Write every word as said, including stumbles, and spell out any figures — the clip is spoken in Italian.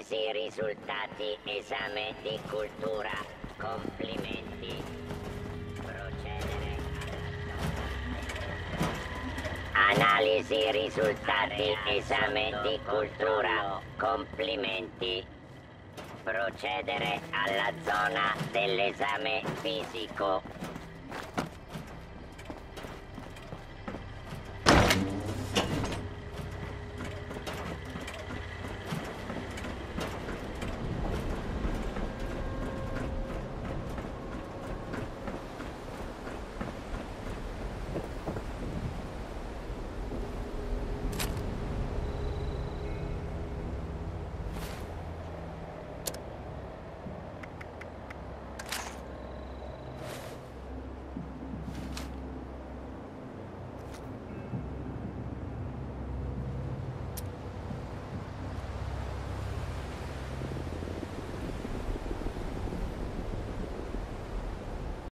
Analisi risultati esame di cultura. Complimenti. Procedere alla... Analisi risultati esame di cultura. Complimenti. Procedere alla zona dell'esame fisico.